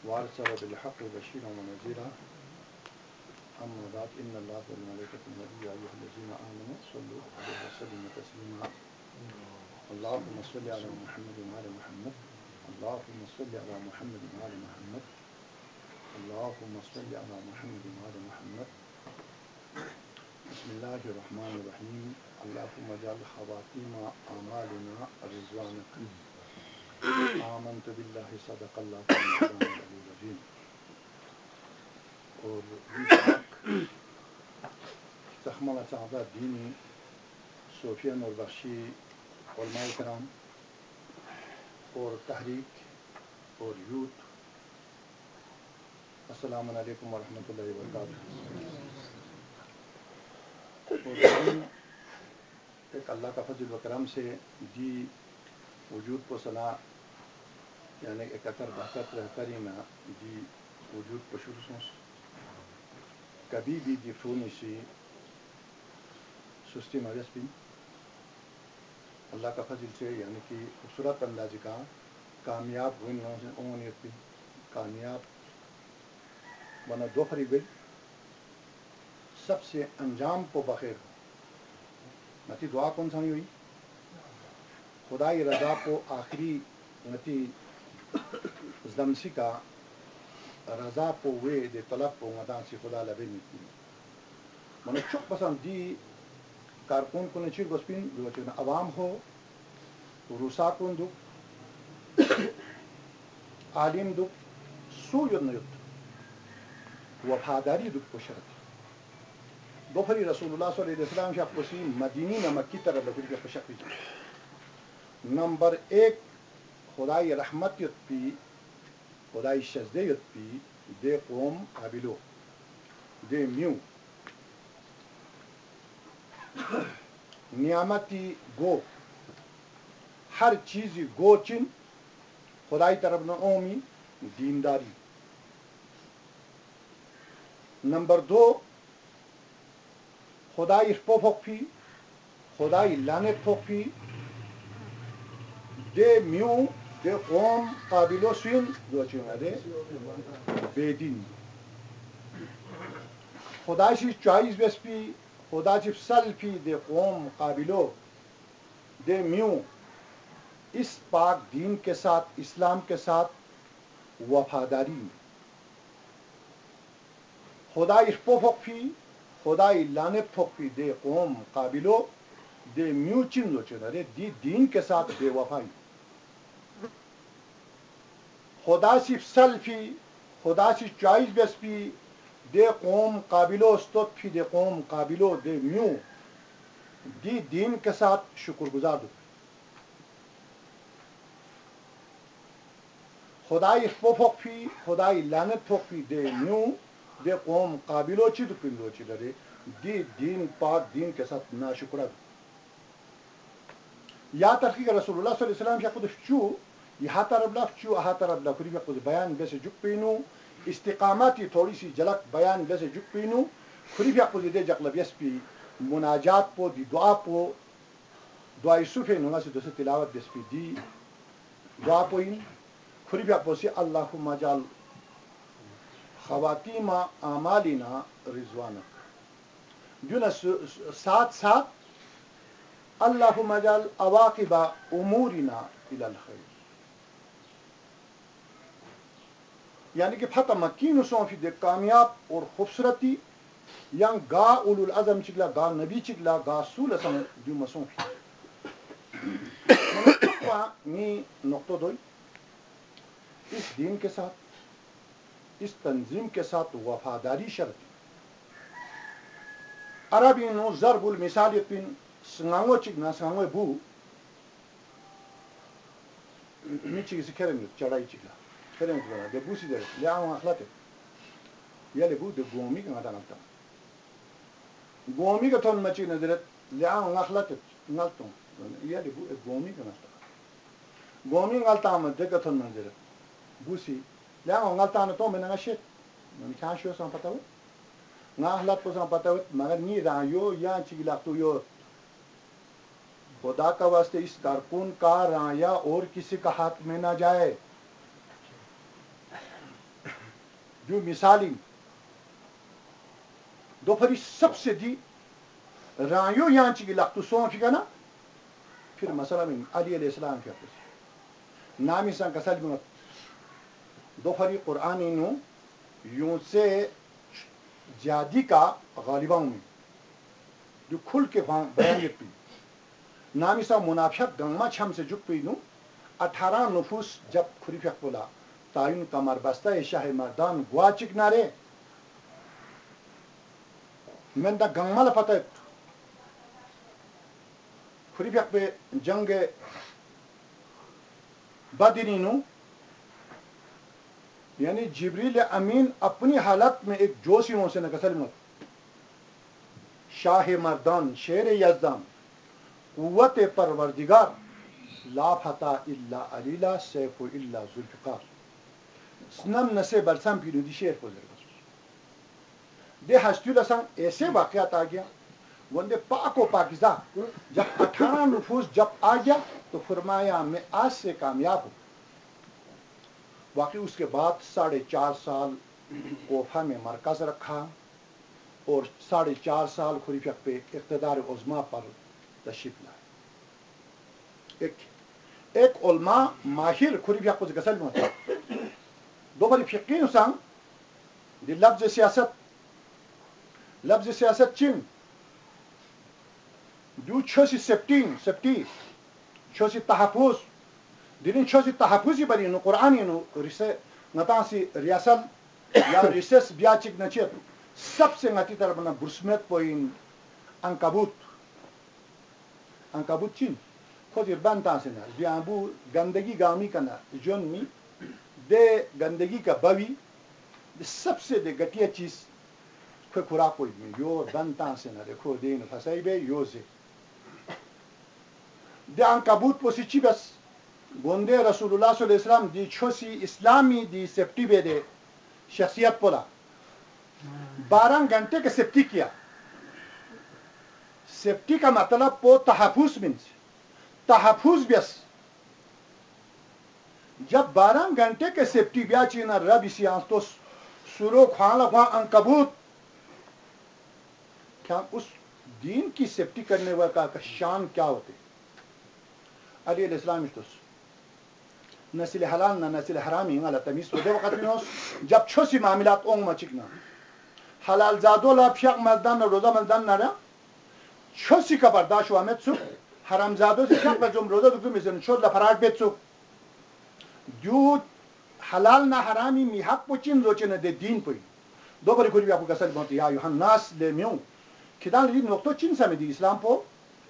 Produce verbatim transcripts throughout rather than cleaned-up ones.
وارسل بالحق بشيرا ونذيرا أما بعد إن الله وملائكته يا أيها الذين آمنوا صلوا عليه وسلموا تسليما اللهم صل على محمد وعلى محمد اللهم صل على محمد وعلى محمد اللهم صل على محمد وعلى محمد بسم الله الرحمن الرحيم اللهم اجعل خواتيم أعمالنا رضوانك آمنت بالله صدق الله العظيم. اور تخمل سعادة دینی صوفیہ نور بخشی علماء کرام اور تحریک اور یوتھ، السلام علیکم ورحمۃ اللہ وبرکاتہ. اور ایک اللہ کا فضل و کرم سے جی وجود کو صلاح یعنی اکتر بہتر رہتری نہ جی وجود کو شروع سوس کبھی بھی جی فونی سی سستی مجس بھی اللہ کا فضل سے یعنی کہ خوبصورت انداز کا کامیاب ہوئی عمومیت بھی کامیاب بنا دو فریق بھی سب سے انجام کو بخیر ہو نتی دعا کون سانی ہوئی خدای رضا کو آخری نتی زمسی کا رضا کو وے دے طلب کو مدان سی خدا لبے نیتی منو چک پسند دی کارکون کو نچیر گسپین جو چکنا عوام ہو روسا کون دو عالم دو سو ید نیت وفاداری دو کو شرط دو فری رسول اللہ صلی اللہ علیہ وسلم شاہ پسی مدینی نمکی طرف لکھر کے پشک بھی نمبر ایک خدای رحمتیت پی خدای شزدیت پی دے قوم قابلو دے میو نعمتی گو ہر چیزی گو چن خدای طرف نہ اومی دینداری. نمبر دو خدای پوفک پی خدای لانت پوک پی دے میو دے قوم قابلو سوین جو چینا دے بے دین خدا چی چوائز بیس پی خدا چی سل پی دے قوم قابلو دے میو اس پاک دین کے ساتھ اسلام کے ساتھ وفاداری خدا اشپوفک پی خدا لانت پھوک پی دے قوم قابلو دے میو چن جو چینا دے دی دین کے ساتھ بے وفائی خدا سی سل پی خدا سی چوائز بیس پی دے قوم قابلو استوت پی دے قوم قابلو دے میو دی دین کے ساتھ شکر گزار دو خدای فوفق پی خدای لعنت پھوک پی دے میو دے قوم قابلو چی دو پندو چی دے دی دین پاک دین کے ساتھ ناشکرہ دو یا تحقیق رسول اللہ صلی اللہ علیہ وسلم شاہ خود چو یہاں طرف لف چو اہا طرف لفری میں خود بیان بیسے جک پینو استقاماتی تھوڑی سی جلک بیان بیسے جک پینو خری بھی خود دے جک لبیس پی مناجات پو دی دعا پو دعای صوفی نونا سے دوسرے تلاوت بیس پی دی دعا پوین خری بھی خود سی اللہم جال خواتیم اعمالنا رضوانک جو نا ساتھ ساتھ اللہم جال عواقب امورنا الى الخیر یعنی کہ فتح مکین سون فی دے کامیاب اور خوبصورتی یا گا اولو العظم چکلا گا نبی چکلا گا سول اسم دیو مسون فی منطقہ نی نقطہ دوئی اس دین کے ساتھ اس تنظیم کے ساتھ وفاداری شرط عربی نو ضرب المثال پین سنگانگو چکنا سنگانگو بو می چکی سی کھرن چڑھائی چکلا کھرن چکلا دے بو سی دے لیا آن اخلاتے یا لے بو دے گومی کا نتا نتا گومی کا تون مچی نظرت لیا آن اخلاتے نلتون یا لے بو گومی کا نتا گومی غلطا آمد دے کا تون منظرت بو سی لیا آن غلطا آنتو میں نگا شیط من کھان شو سان پتا ہو نا اخلاق کو سان پتا ہو مگر نی رایو یا چکلا تو یو خدا کا واسطے اس کارکن کا رایا اور کسی کا ہاتھ میں نہ جائے جو مثالی دوپہری سب سے دی رایو یہاں چی لختو سون کی نا پھر مسئلہ میں علی علیہ السلام کیا پسی نامی سان کسل میں دوپہری قرآنی نو یوں سے جادی کا غالباؤں میں جو کھل کے بیان پی نامی سا منافیت گنگما چھم سے جک پی نو اٹھارہ نفوس جب کھری فیق بولا تعین کمر بستہ شاہ مردان گوا چک نارے میں دا گنگما لفتہ کھری فیق پہ جنگ بدری نو یعنی جبریل امین اپنی حالت میں ایک جوشیوں سے نکسل مت شاہ مردان شیر یزدان قوت پروردگار لا فتح الا علیلہ سیف الا ذوالفقار سنم نسے برسم پیرو دی شیر کو ذرا دے ہستی لسان ایسے واقعات آ گیا وندے پاک و پاکیزہ جب اٹھارہ نفوس جب آ گیا تو فرمایا میں آج سے کامیاب ہوں واقعی اس کے بعد ساڑھے چار سال کوفہ میں مرکز رکھا اور ساڑھے چار سال کھری فیق پہ اقتدار عظما پر تشریف لائے ایک ایک علماء ماہر کھری فیق کو گسل میں دو بری فقین سان دی لفظ سیاست لفظ سیاست چین جو چھوسی سپٹین سپٹی چھوسی تحفظ دین چھوسی تحفظی بری نو قرآنی نو رسے نتاسی ریاست یا ریسس بیاچک نچیت سب سے نتی طرف نا برسمت پوین انکبوت انکبوت چین خود اربان تانسی نا بیانبو گندگی گامی کنا جون می دے گندگی کا بوی دے سب سے دے گٹیا چیز کوئی خوراک کوئی میں یو بن تانسی نا دیکھو دین فسائی بے یو زے دے انکبوت پوسی چی بس گوندے رسول اللہ صلی اللہ علیہ وسلم دی چھوسی اسلامی دی سیفٹی بے دے شخصیت پولا بارہ گھنٹے کے سیفٹی کیا سیفٹی کا مطلب پو تحفظ منس تحفظ بیس جب بارہ گھنٹے کے سیفٹی بیا چینا رب اسی آنس تو سورو خوان لخوان انکبوت کیا اس دین کی سیفٹی کرنے والا کا شان کیا ہوتے علی علیہ السلام اشتوس نسل حلال نہ نسل حرامی اللہ تمیز تو دے وقت بینوس جب چھوسی معاملات اونگ ما چکنا حلال زادو لا پیاق مزدان روزہ مزدان نہ رہا چھوسی کا برداشت وامد سو حرام زادو سے پیاق مزدوم روزہ دکتو میزن شود لفراد بیت سو جو حلال نہ حرامی می حق پوچین روچن دے دین پوئی دو بری کوئی بھی آپ کو کسل بہت یا یوحن ناس لے میوں کدان لی نقطو چین سا میں دی اسلام پو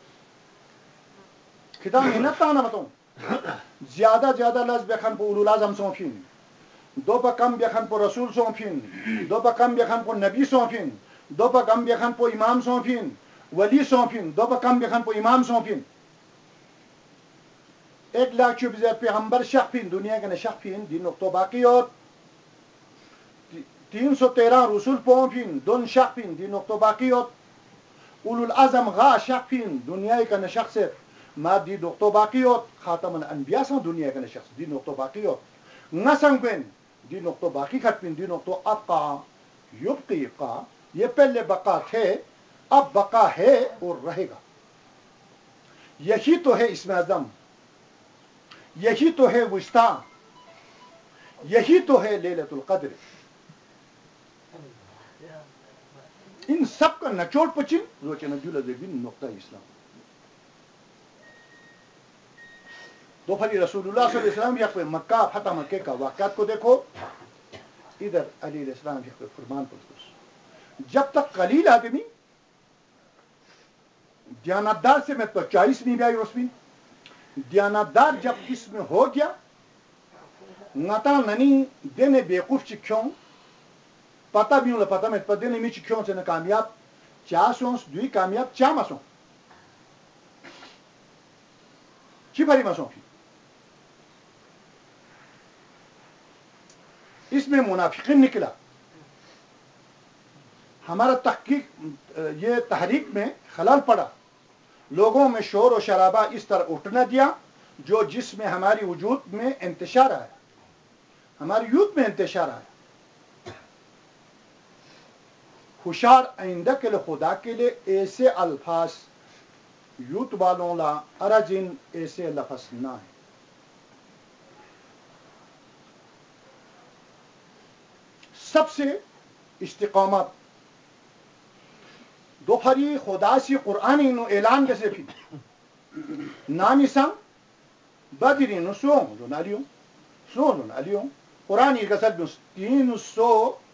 کدان محنت تانا بتاؤں زیادہ زیادہ لز بیخن پو اولو لازم سونفین دو پا کم بیخن پو رسول سونفین دو پا کم بیخن پو نبی سونفین دو پا کم بیخن پو امام سونفین ولی سونفین دو پا کم بیخن پو امام سونفین ایک لاکھ چوب زیر پیغمبر شخ پین دنیا کے نشخ پین دی نقطو باقی اور تین سو تیرہ رسول پون پین دون شخ پین دی نقطو باقی اور اولو العظم غا شخ پین دنیا کے نشخ سے ما دی نقطو باقی اور خاتم الانبیاء سان دنیا کے نشخ دی نقطو باقی اور نسنگ پین دی نقطو باقی خط پین دی نقطو ابقا یبقی ابقا یہ پہلے بقا تھے اب بقا ہے اور رہے گا یہی تو ہے اسم اعظم یہی تو ہے وسطی یہی تو ہے لیلۃ القدر ان سب کا نچوڑ پچن روچن بن نقطہ اسلام تو پھر رسول اللہ صلی اللہ علیہ وسلم یا مکہ فتح مکہ کا واقعات کو دیکھو ادھر علی علیہ السلام یا فرمان پر جب تک قلیل آدمی دیانتدار سے میں تو چالیس نہیں بھی آئی رسمی دیانتدار جب اس میں ہو گیا نتا ننی دینے بیوقوف چکھوں پتہ بھی ہوں پتہ میں پتہ دینے میں چکھوں سے نہ کامیاب چاہ سونس دوی کامیاب چاہ مسوں چی بھری مسوں کی اس میں منافقین نکلا ہمارا تحقیق یہ تحریک میں خلل پڑا لوگوں میں شور و شرابہ اس طرح اٹھنا دیا جو جس میں ہماری وجود میں انتشار آیا ہماری یوتھ میں انتشار آیا ہوشار آئندہ کے لیے خدا کے لیے ایسے الفاظ یوت والوں لا ارجن ایسے لفظ نہ ہے. سب سے استقامت دو فری خدا سی قرآنی نو اعلان کیسے پھی نانی سان بدری نو سون جو نالیوں سون نالیوں قرآنی کا سب تین سو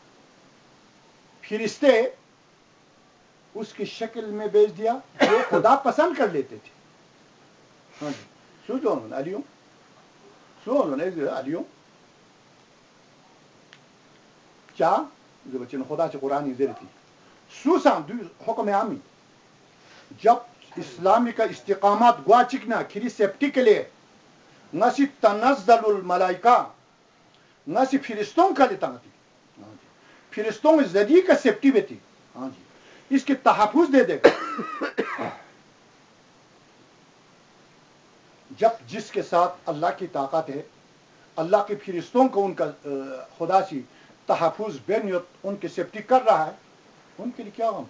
فرشتے اس کی شکل میں بیچ دیا جو خدا پسند کر لیتے تھے. ہاں جی سو جو نالیوں سون نالیوں کیا جو بچے نے خدا سے قرآن زیر تھی سوسان حکم عامی جب اسلامی کا استقامت گوا چکنا کھری سیفٹی کے لیے نسی تنزل الملائکہ نسی فرشتوں کا لیتا تھی فرشتوں میں زدی کا سیفٹی بھی تھی. ہاں جی اس کی تحفظ دے دے گا. جب جس کے ساتھ اللہ کی طاقت ہے اللہ کے فرشتوں کو ان کا خدا سی تحفظ بے نیت ان کی سیفٹی کر رہا ہے ان کے لیے کیا غم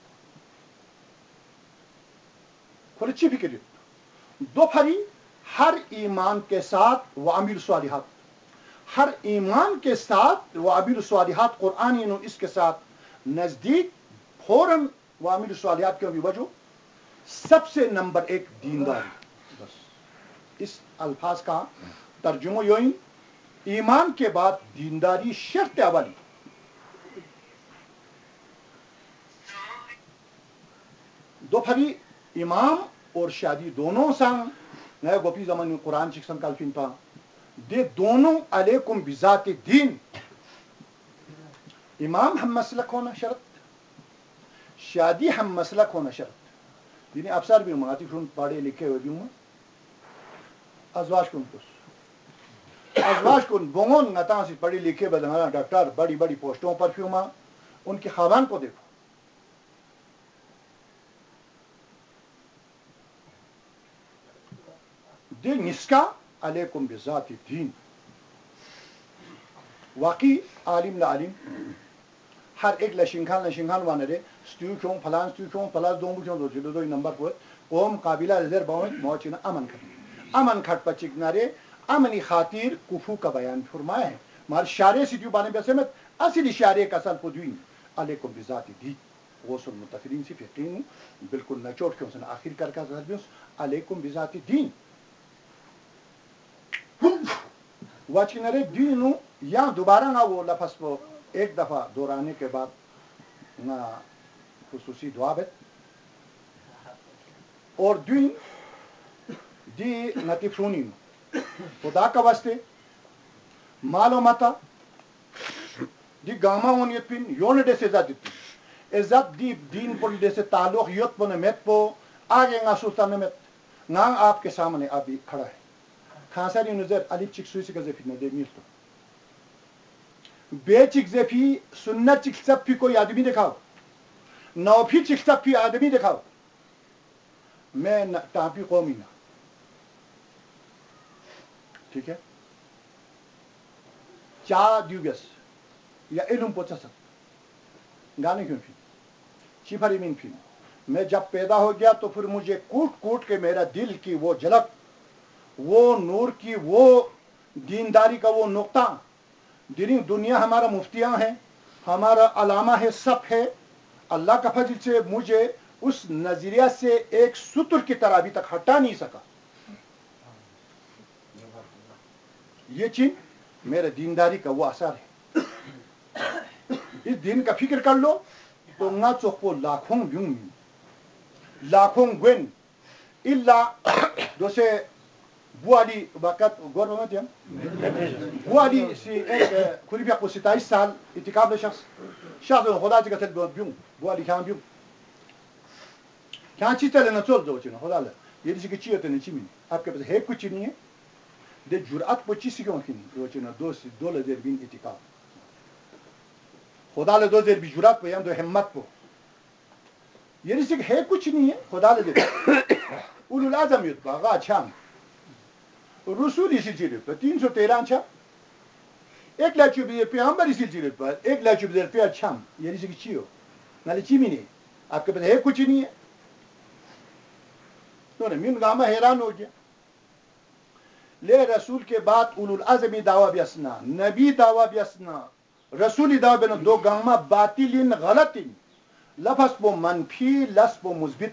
خود اچھی فکر دو پھری ہر ایمان کے ساتھ وعامل صالحات ہر ایمان کے ساتھ وعامل صالحات قرآنی نو اس کے ساتھ نزدیک فوراً وعامل صالحات کی وجہ سب سے نمبر ایک دینداری. بس اس الفاظ کا ترجمہ یوں ایمان کے بعد دینداری شرط اولی. دو پھری امام اور شادی دونوں سان نئے گوپی زمان قرآن شکسن کالفین پا دے دونوں علیکم بذات دین. امام ہم مسلک ہونا شرط شادی ہم مسلک ہونا شرط. دینی افسر بھی ہوں آتی پڑھے لکھے ہوئے بھی ہوں ازواج کن کس ازواج کن بونگون نتا سے پڑھی لکھے بدنانا ڈاکٹر بڑی بڑی پوسٹوں پر فیوما ان کے خاوان کو دیکھو دے نسکا علیکم بذات دین. واقعی عالم لا عالم ہر ایک لشنگان لشنگان وانا رے ستیو کیوں فلان ستیو کیوں فلاس دونگو کیوں دو چلو دو نمبر پر قوم قابلہ رزر باویں موچینا امن کھٹ امن کھٹ پچک نارے امنی خاطر کفو کا بیان فرمایا ہے. مار شارے سیدیو بانے بیسے میں اصلی شارے کا سال پدوین علیکم بذات دی غوص المتفرین سی فقین بالکل نچوٹ کیوں سن آخر کر کا سال بیس علیکم بذات دین واچی نرے دینو یا دوبارہ نہ وہ لفظ کو ایک دفعہ دہرانے کے بعد نہ خصوصی دعا بیت اور دین دی نتیفرونی خدا کا واسطے مالو متا دی گاما ونیت پین یون دے سے عزت دیتی عزت دی دین پر دے سے تعلق یوت پنے میت پو آگے نہ سلطان میت نہ آپ کے سامنے ابھی کھڑا ہے. خاصری نظر علی چک سوئی سے کا زفی نہ دے میل تو بے چک زفی سنت چک سب پی کوئی آدمی دکھاؤ نوفی چک سب پی آدمی دکھاؤ میں ٹاپی قومی نہ ٹھیک ہے چا دیوگس یا علم پوچھا سک گانے کیوں پھر چیپری مین پھر میں جب پیدا ہو گیا تو پھر مجھے کوٹ کوٹ کے میرا دل کی وہ جھلک وہ نور کی وہ دینداری کا وہ نقطہ دینی دنیا ہمارا مفتیاں ہے ہمارا علامہ ہے سب ہے اللہ کا فضل سے مجھے اس نظریہ سے ایک ستر کی طرح ابھی تک ہٹا نہیں سکا. یہ چیز میرے دینداری کا وہ اثر ہے. اس دین کا فکر کر لو تو نہ چوکو لاکھوں بیوں لاکھوں گوین اللہ دوسرے بوالی وقت گور میں تھے بوالی سی ایک خلیفہ کو ستائیس سال اتقاب شخص شخص خدا جگہ سے بیوں بوالی کھان بیوں کھان چیتا لینا چول جو چینا خدا لے یہ دیسی کہ چیئے تینے چی مینی آپ کے پاس ہے کچھ نہیں ہے دے جرعت پو چیسی کیوں کھینی جو چینا دو سی دو لزیر بین اتقاب خدا لے دو زیر بی جرعت پو یا دو حمد پو یہ دیسی کہ ہے کچھ نہیں ہے خدا لے دے اولو العظم یود پا آغا چھام رسولی سلسلے پر تین سو تیرہ چھا ایک لاکھ چوبیس پیغمبری سلسلے پر ایک لاکھ چوبیس پیغمبر چھام یہ دیسی کہ چی ہو نالی چی بھی نہیں, آپ کے پاس ہے کچھ نہیں ہے. تو من گامہ حیران ہو گیا. لے رسول کے بعد اولو العزمی دعویٰ بیسنا, نبی دعویٰ بیسنا, رسولی دعویٰ بینا, دو گامہ باطلین غلطین, لفظ بو منفی لس بو مثبت.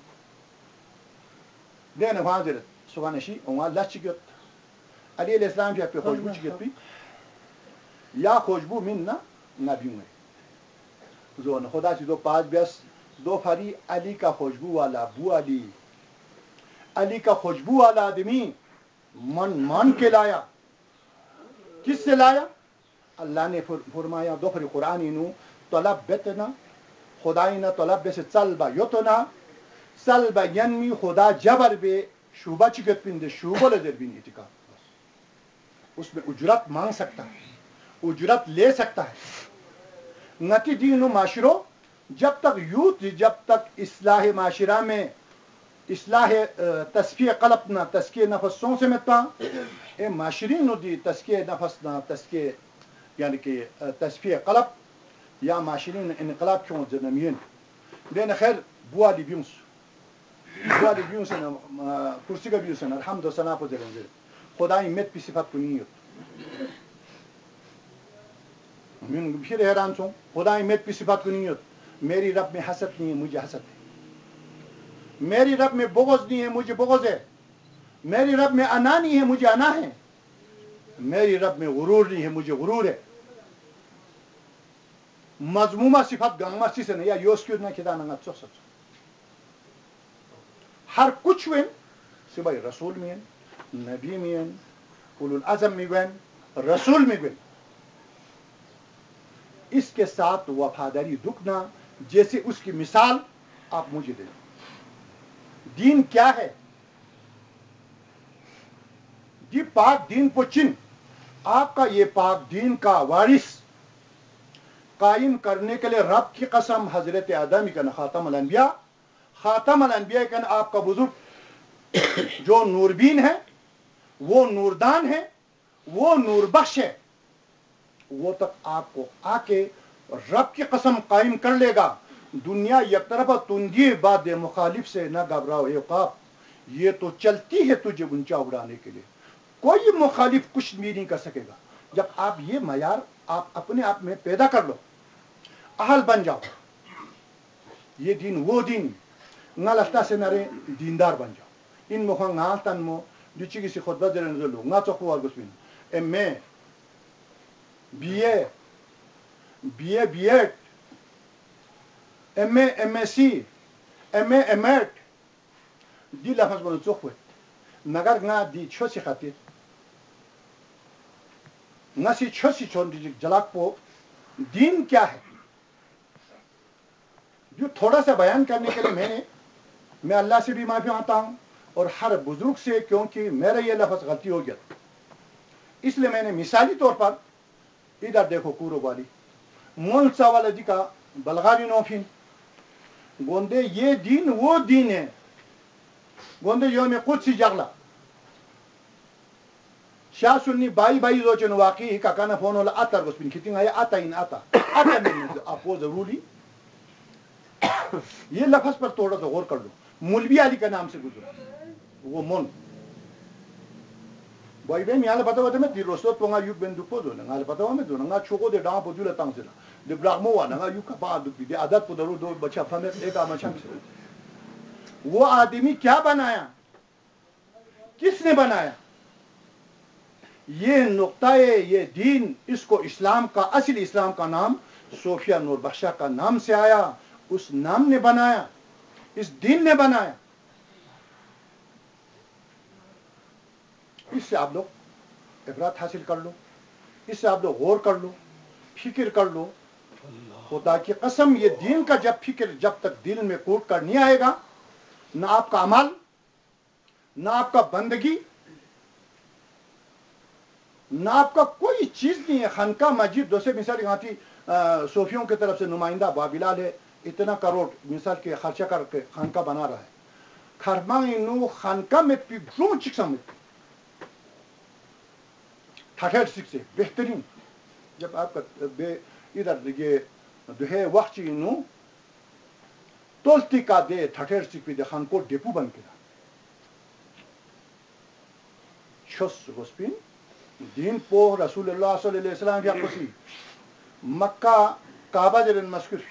دین حاضر سبحانشی اون لچ گیت علی علیہ السلام جا پہ خوشبو چگیت پی یا خوشبو من نا نبی میں زون خدا چی دو پاس بیس دو فری علی کا خوشبو والا بو علی, علی کا خوشبو والا آدمی من مان کے لایا. کس سے لایا؟ اللہ نے فرمایا دو فری قرآن انو طلب بتنا خداینا طلب بس صلبا یتنا صلبا ینمی خدا جبر بے شوبہ چکت پندے شوبہ لدر بین اتکا, اس میں اجرت مانگ سکتا ہے, اجرت لے سکتا ہے. نتی دین و معاشروں جب تک یوتھ جب تک اصلاح معاشرہ میں اصلاح تسکیہ قلب نہ تسکیہ نفس سون سے متا اے معاشرین نو دی تسکیہ نفس نہ تسکیہ یعنی کہ تسکیہ قلب یا معاشرین انقلاب کیوں زنمین دین خیر بوالی بیونس بوالی بیونس کرسی کا بیونس الحمد و ثنا پذیرن خدای مت پی صفت کو نیت من پھر حیران سوں خدای مت پی صفت کو نیت. میری رب میں حسد نہیں ہے, مجھے حسد ہے. میری رب میں بغض نہیں ہے, مجھے بغض ہے. میری رب میں انا نہیں ہے, مجھے انا ہے. میری رب میں غرور نہیں ہے, مجھے غرور ہے. مضمومہ صفت گنگمہ سی سے نہیں یا یوس کیوں نہ کھدا نہ چو سچ ہر کچھ وین سوائے رسول میں نبی میں اولو العزم میں وین رسول میں وین. اس کے ساتھ وفاداری دکھنا جیسے اس کی مثال آپ مجھے دیں. دین کیا ہے؟ جی پاک دین کو چن, آپ کا یہ پاک دین کا وارث قائم کرنے کے لیے رب کی قسم حضرت آدم کن خاتم الانبیاء خاتم الانبیاء کن آپ کا بزرگ جو نوربین ہے, وہ نوردان ہے, وہ نور بخش ہے, وہ تک آپ کو آ کے رب کی قسم قائم کر لے گا. دنیا یک طرف تندی باد مخالف سے نہ گھبراؤ اے قاف, یہ تو چلتی ہے تجھے گنچا اڑانے کے لیے, کوئی مخالف کچھ بھی نہیں کر سکے گا. جب آپ یہ معیار آپ اپنے آپ میں پیدا کر لو, اہل بن جاؤ, یہ دین وہ دین نہ لگتا سے نرے دیندار بن جاؤ. ان مخواہ نال تن مو دوچی کسی خطبہ در نظر لو نہ چوکو اور گسبین M A B A B A B Ed M A M S C M A M Ed دی لفظ بنو چوکو مگر نہ دی چھو سی خاطر نہ سی چھو سی چھون دی جلاک پو دین کیا ہے جو تھوڑا سا بیان کرنے کے لیے میں نے میں اللہ سے بھی معافی مانگتا ہوں اور ہر بزرگ سے, کیونکہ میرا یہ لفظ غلطی ہو گیا, اس لیے میں نے مثالی طور پر ادھر دیکھو کورو والی مول ساوالا جی کا بلغاری نوفین گوندے یہ دین وہ دین ہے. گوندے یوم قدسی جغلا شاہ سنی بائی بائی روچن واقعی کا کانا فونولا آتر گسپین کتنگ آیا آتا ان آتا آتا میں اپو ضروری یہ لفظ پر تھوڑا سا غور کر لو. مولوی علی کا نام سے گزرا وہ مون بائی بے میاں پتا ہوتا میں دی روسو تو یو بن دو پودو نہ پتا ہوا میں دو نہ چھوکو دے ڈاں پودو لا تانگ سے دے براغمو وا نہ یو کا با دو دی عادت کو درو دو بچا فہمے ایک آ مچھا وہ آدمی کیا بنایا, کس نے بنایا؟ یہ نقطہ یہ دین, اس کو اسلام کا اصل اسلام کا نام صوفیہ نور بخشہ کا نام سے آیا, اس نام نے بنایا, اس دین نے بنایا. اس سے آپ لوگ عبرت حاصل کر لو, اس سے آپ لوگ غور کر لو, فکر کر لو. خدا کی قسم یہ دین کا جب فکر جب تک دل میں کوٹ کر نہیں آئے گا, نہ آپ کا عمل نہ آپ کا بندگی نہ آپ کا کوئی چیز نہیں ہے. خانقاہ مسجد دوسرے مثال یہاں تھی صوفیوں کی طرف سے نمائندہ بابلال ہے, اتنا کروڑ مثال کے خرچہ کر کے خانقاہ بنا رہا ہے. خرمائی نو خانقاہ میں پی برون چکسا میں تھاٹھر سکس سے بہترین جب آپ کا بے ادھر یہ دوہے وقت نو तोलती का दे ठठेर सिक्वी दे खान को डेपू बन के छस गोस्पिन दिन पो रसूलुल्लाह सल्लल्लाहु अलैहि वसल्लम या कुसी मक्का काबा जरन मस्कुर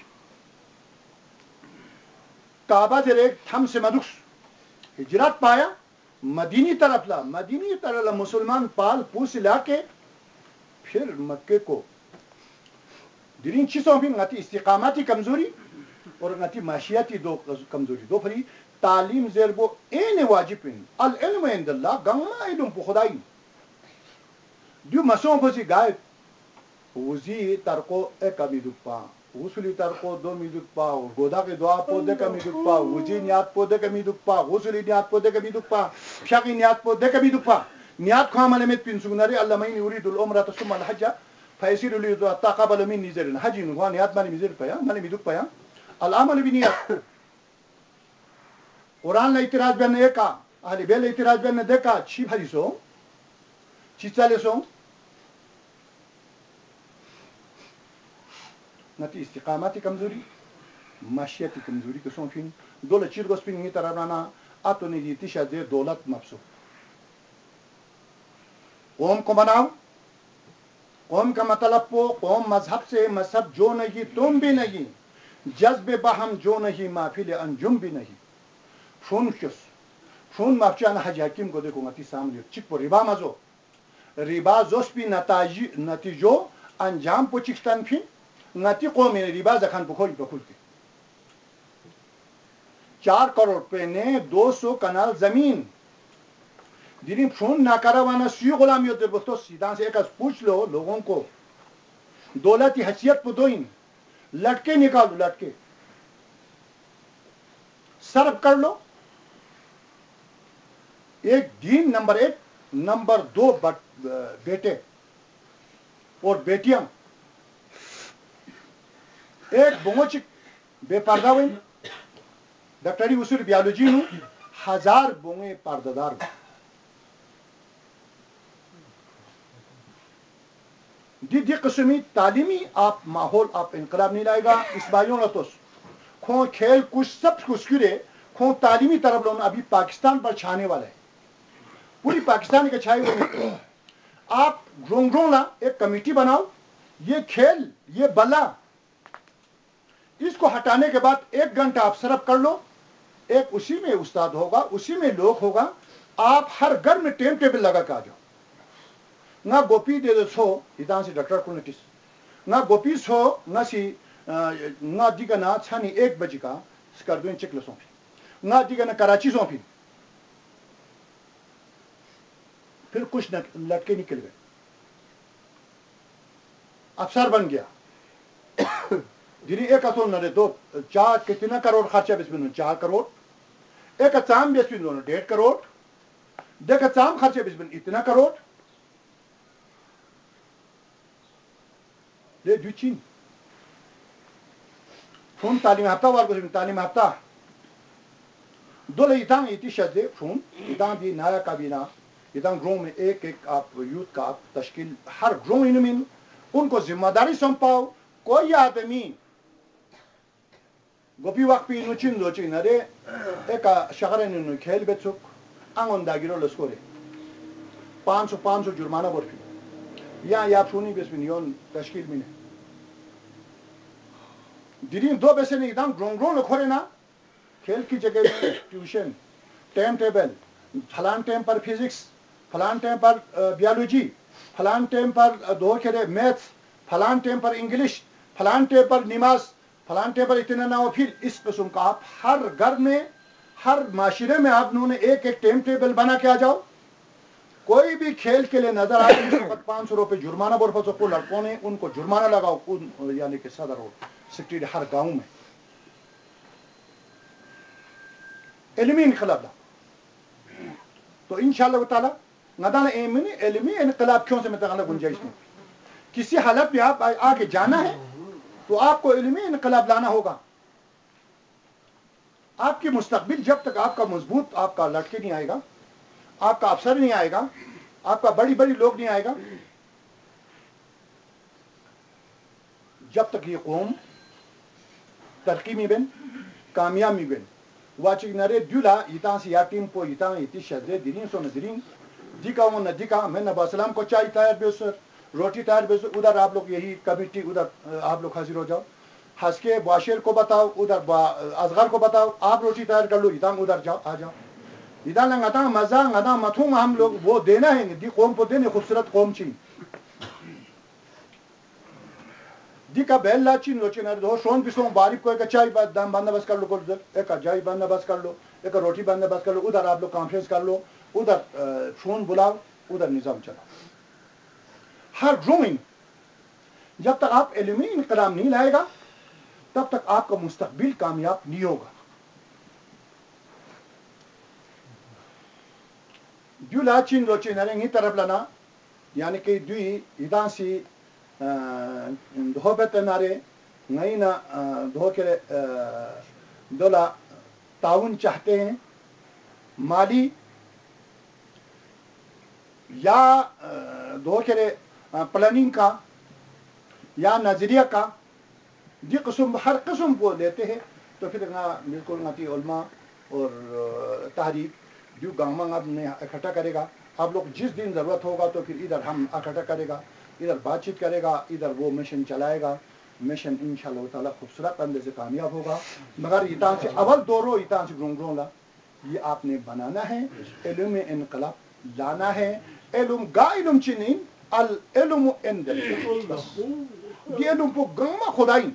काबा जरे थम से मदुस हिजरत पाया मदीनी तरफ ला मदीनी तरफ ला मुसलमान पाल पूस लाके फिर मक्के को दिरिन चीजों भी ngati istiqamati कमजोरी और ngati माशियाती दो कमजोरी दो फरी तालीम ज़ेरबो एने वाजिबिन अल इल्म इंदल्लाह गंगा इल्म खुदाई दु मसों बसी गाय वजी तरको एक अमीदुपा वसुली तरको दो मीदुपा गोदा के दुआ पोदे का मीदुपा वजी नियात पोदे का मीदुपा वसुली नियात पोदे का मीदुपा शाकी नियात पोदे का मीदुपा नियात खामले में पिन सुगनारे अल्लाह युरीदुल उम्रा तसुम अल हज फयसिर लि तaqabala minni zirन हजी नुवा नियात माने मिजर पया माने मिदुक पया अल अमल बिनियत कुरान ला इतिराज बन एका ahli बेल इतिराज बन देखा छी भरिसो छी चालेसो नती इस्तिकामती कमजोरी माशियती कमजोरी के सोफिन दोले चिरगोस पिन नी तरबाना आतो ने दी तिशा दे दौलत मफसो कौम को बनाओ कौम का मतलब वो कौम मजहब से मजहब जो नहीं तुम भी नहीं जज्बे बहम जो नहीं माफिल अंजुम भी नहीं फून क्यों फून माफचान हज हकीम को देखो ngati सामने चिक पर रिबा मजो रिबा जोस भी नताजी नतीजो अंजाम पोचिक्स्तान फिन ngati कौम में रिबा जखान बुखोल बखुलती चार करोड़ पे ने दो सौ कनाल जमीन दिनी फून नाकारावाना सी गुलामियों दे बस्तो सीधा से एक पूछ लो लोगों को दौलत की हैसियत पुदोइन लटके निकालो लटके सर्व कर लो एक दीन नंबर एक नंबर दो बेटे और बेटियां एक बोंगोचिक बेपर्दा हुई डॉक्टरी उसूल बियोलॉजी हूं हजार बोंगे पर्दादार दी दी किस्मी तालीमी आप माहौल आप इनकलाब नहीं लाएगा इस बाइयों ने तो खो खेल कुछ सब कुछ गिरे खो तालीमी तरफ लोग अभी पाकिस्तान पर छाने वाले हैं पूरी पाकिस्तान के छाए हुए आप ग्रोंग्रोला एक कमेटी बनाओ ये खेल ये बला इसको हटाने के बाद एक घंटा आप सरफ कर लो एक उसी में उस्ताद होगा उसी में लोग होगा आप हर घर में टेम टेबल लगा के आ जाओ ना गोपी दे दो छो इदान से डॉक्टर को नोटिस ना गोपी छो ना सी ना दिगा ना छानी एक बजे का स्कर्दुन चिकल सोफी ना दिगा ना कराची सोफी फिर कुछ न लटके निकल गए अफसर बन गया दिनी एक असोल न दो चार कितना करोड़ खर्चा बिस्मिन चार करोड़ एक चाम बिस्मिन दोनों डेढ़ करोड़ देख चाम खर्चे बिस्मिन इतना करोड़ ले दुचीन फून तालीम हफ्ता वाल को तालीम हफ्ता दो ले इतांग इति शदे फून इतांग दी नाया काबीना इतांग ग्रोह में एक एक आप यूथ का आप तश्कील हर ग्रोह इनमिन उनको जिम्मेदारी सौंपाओ कोई आदमी गोपी वक्त पे नुचिन दो चिन अरे एक शहर ने खेल बेचुक आंगन दागिरो लस्कोरे पाँच सौ पाँच सौ जुर्माना बर्फी या या फूनी बेसमिन योन तश्कील में दिरीन दो पैसे नहीं दाम ग्रों ग्रों लखोरे ना खेल की जगह में ट्यूशन टाइम टेबल फलान टाइम पर फिजिक्स फलान टाइम पर बियोलॉजी फलान टाइम पर दो खेरे मैथ्स फलान टाइम पर इंग्लिश फलान टाइम पर नमाज फलान टाइम पर इतना ना हो फिर इस किस्म का आप हर घर में हर माशरे में आप उन्होंने एक एक टाइम टेबल बना के आ जाओ कोई भी खेल के लिए नजर आए इस वक्त पाँच सौ रुपये जुर्माना बोल सको लड़कों ने उनको जुर्माना लगाओ उन यानी कि सदर हो सिटी हर गांव में इल्मी इनकलाब तो इंशाअल्लाह ताला नदान एमनी इल्मी इनकलाब क्यों से मतलब गुंजाइश नहीं किसी हालत में आप आगे जाना है तो आपको इल्मी इनकलाब लाना होगा आपकी मुस्तकबिल जब तक आपका मजबूत आपका लड़के नहीं आएगा आपका अफसर नहीं आएगा आपका बड़ी बड़ी लोग नहीं आएगा जब तक ये कौम तरक्की में बन kaamiyami ben wachik nare dula itan si yatim po itan iti shadre dirin so nadirin dika वो नदी का मैं नबी सलाम को चाय तैयार बेसर रोटी तैयार बेसर उधर आप लोग यही कमिटी उधर आप लोग हाजिर हो जाओ हंस के बाशिर को बताओ उधर असगर को बताओ आप रोटी तैयार कर लो इधर उधर जाओ आ जाओ इधर लगाता मजा लगाता मथुम हम लोग वो देना है दी कौम को देने खूबसूरत कौम ची दी का बेल लाची नोची नर दो शोन पिसों बारीक को एक चाय दाम बंदोबस्त कर लो को एक चाय बंदोबस्त कर लो एक रोटी बंदोबस्त कर लो उधर आप लोग कॉन्फ्रेंस कर लो उधर फोन बुलाओ उधर निज़ाम चलाओ हर ड्राइंग जब तक आप इल्मी इनकलाब नहीं लाएगा तब तक आपका मुस्तकबिल कामयाब नहीं होगा जो लाचिन रोचिन नरेंगी तरफ लाना यानी कि दुई इदांसी धोबत नारे नहीं ना धो के दोला ताउन चाहते हैं माली या दो के प्लानिंग का या नजरिया का जी किस्म हर किस्म को लेते हैं तो फिर ना बिल्कुल नाती उलमा और तहरीक जो गाँव में इकट्ठा करेगा आप लोग जिस दिन ज़रूरत होगा तो फिर इधर हम इकट्ठा करेगा इधर बातचीत करेगा इधर वो मिशन चलाएगा मिशन इंशाअल्लाह ताला खूबसूरत अंदर से कामयाब होगा मगर इतान से अवल दोरो इतान से ग्रोंग्रों ला ये आपने बनाना है इल्म में इनकलाब लाना है इल्म गा इल्म चिनी अल इल्म इंदल ये इल्म को गम्मा खुदाई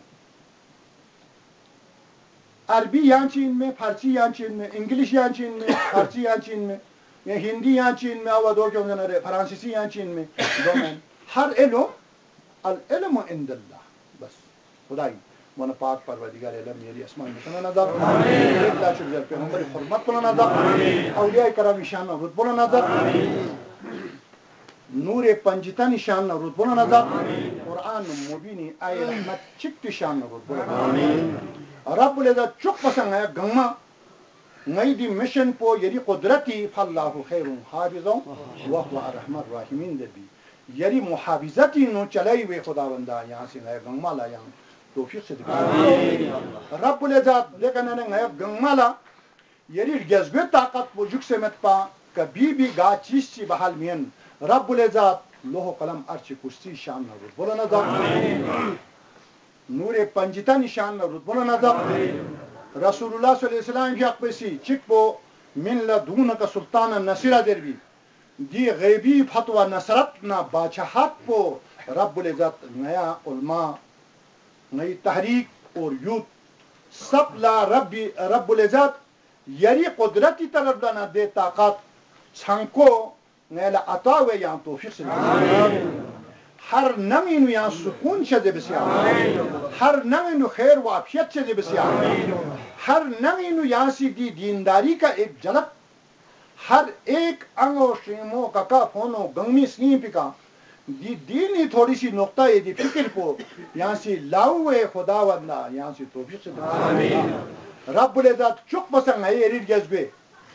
अरबी यहाँ चीन में फारसी यहाँ चीन में इंग्लिश यहाँ चीन में फारसी यहाँ चीन में या हिंदी यहाँ चीन में और दो क्यों ना फ्रांसीसी यहाँ चीन में दोनों हर इल्म अल इल्म इंदल्लाह बस खुदाई मन पाक परवरदिगार आलम मेरी आसमान में सुना नजर आमीन ला शुक्र पैगंबर फरमात को नजर आमीन औलिया करम निशान और रुतबा नजर आमीन नूर पंजिता निशान और रुतबा नजर आमीन कुरान मुबीनी आय रहमत चिक निशान और रुतबा आमीन रब्बुल इज्जत चुक पसंद है गम्मा नई दी मिशन पो यदि कुदरती फल्लाहु खैरुन हाफिज़ों व हुवा अर्हमर राहिमीन दबी यदि मुहाफिजती नो चलाई वे खुदावंदा यहाँ से नया गंगमा ला यहाँ तौफीक से दिखा रब्बुल इज्जत लेकिन ने नया गंगमा ला यदि जज्बे ताकत वो जुक से मत पा कभी भी गा चीज सी बहाल मियन रब्बुल इज्जत लोह कलम अर्श कुर्सी शान नरूद बोला नजर नूर पंजिता निशान नरूद बोला नजर रसूलुल्लाह सल्लल्लाहु अलैहि वसल्लम की अक्बसी चिकबो मिन लदून का सुल्तान नसीरा देरबी दी गैबी फतवा नसरत ना बादशाहत को रब्बुल इज्जत नया उलमा नई तहरीक और यूथ सब ला रब्बी रब्बुल इज्जत यरी कुदरती तरफ ना दे ताकत छंको नैला अतावे यहाँ तौफीक से हर नमी नु यहाँ सुकून से बसिया हर नमी नु खैर व आफियत से बसिया हर नमी नु यहाँ से दी दीनदारी का एक झलक हर एक अंगो श्रीमो का फोनो गंगमी स्नीप का दी दीनी थोड़ी सी नुक्ता ये दी फिक्र को यहाँ से लाऊए खुदावंदा यहाँ से तौफीक से रब्बुल इज्जत चुक पसंद है ये जज्बे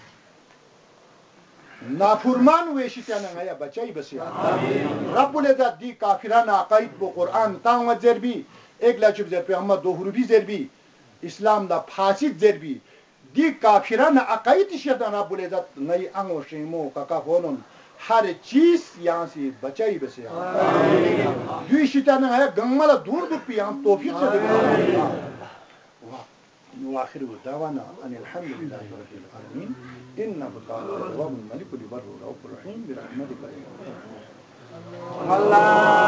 नाफुरमान हुए शिताना गया बचाई बसिया रब्बुल इज्जत दी काफिराना अकाइद को कुरान तांग जरबी एक लाचुब जर पे अहमद दो हुरुफी जरबी इस्लाम दा फासिद जरबी दी काफिराना अकाइद शिताना रब्बुल इज्जत नई अंगो शेमो काका फोनन हर चीज यहाँ से बचाई बसिया दी शिताना गया गंगमला दूर दूर पे यहाँ तौफीक से देगा واخر دعوانا ان الحمد لله رب العالمين انه تعالى هو الملك البر الرؤوف الرحيم برحمتك يا الله